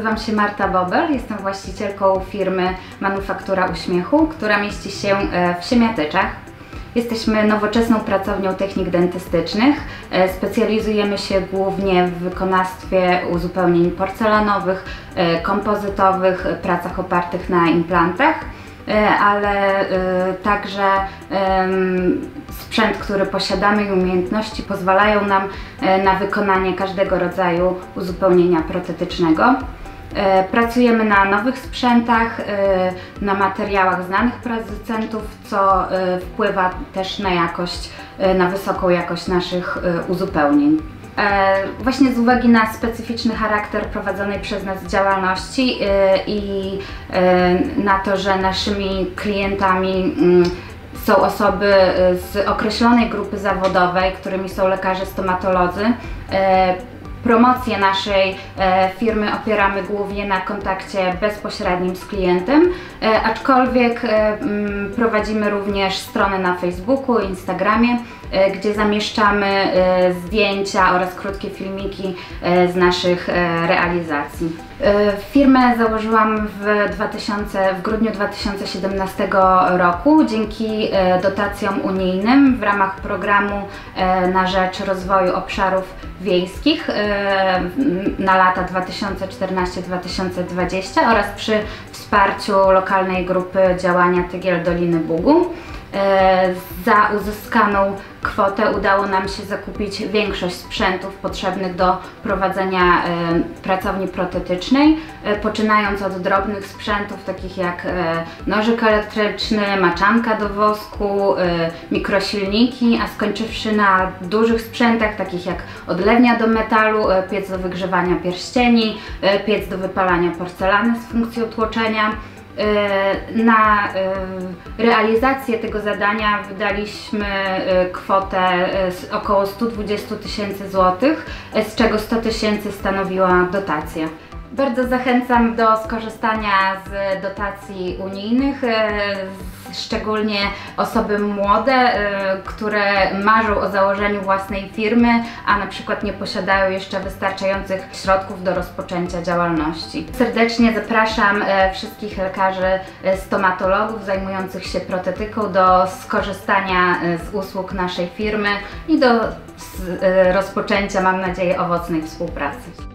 Nazywam się Marta Bobel, jestem właścicielką firmy Manufaktura Uśmiechu, która mieści się w Siemiatyczach. Jesteśmy nowoczesną pracownią technik dentystycznych. Specjalizujemy się głównie w wykonawstwie uzupełnień porcelanowych, kompozytowych, pracach opartych na implantach, ale także sprzęt, który posiadamy i umiejętności pozwalają nam na wykonanie każdego rodzaju uzupełnienia protetycznego. Pracujemy na nowych sprzętach, na materiałach znanych producentów, co wpływa też na jakość, na wysoką jakość naszych uzupełnień. Właśnie z uwagi na specyficzny charakter prowadzonej przez nas działalności i na to, że naszymi klientami są osoby z określonej grupy zawodowej, którymi są lekarze stomatolodzy, promocję naszej firmy opieramy głównie na kontakcie bezpośrednim z klientem, aczkolwiek prowadzimy również stronę na Facebooku, Instagramie, gdzie zamieszczamy zdjęcia oraz krótkie filmiki z naszych realizacji. Firmę założyłam w grudniu 2017 roku dzięki dotacjom unijnym w ramach programu na rzecz rozwoju obszarów wiejskich na lata 2014-2020 oraz przy wsparciu lokalnej grupy działania Tygiel Doliny Bugu. Za uzyskaną kwotę udało nam się zakupić większość sprzętów potrzebnych do prowadzenia pracowni protetycznej, poczynając od drobnych sprzętów takich jak nożyk elektryczny, maczanka do wosku, mikrosilniki, a skończywszy na dużych sprzętach takich jak odlewnia do metalu, piec do wygrzewania pierścieni, piec do wypalania porcelany z funkcją tłoczenia. Na realizację tego zadania wydaliśmy kwotę około 120 000 złotych, z czego 100 000 stanowiła dotacja. Bardzo zachęcam do skorzystania z dotacji unijnych, szczególnie osoby młode, które marzą o założeniu własnej firmy, a na przykład nie posiadają jeszcze wystarczających środków do rozpoczęcia działalności. Serdecznie zapraszam wszystkich lekarzy stomatologów zajmujących się protetyką do skorzystania z usług naszej firmy i do rozpoczęcia, mam nadzieję, owocnej współpracy.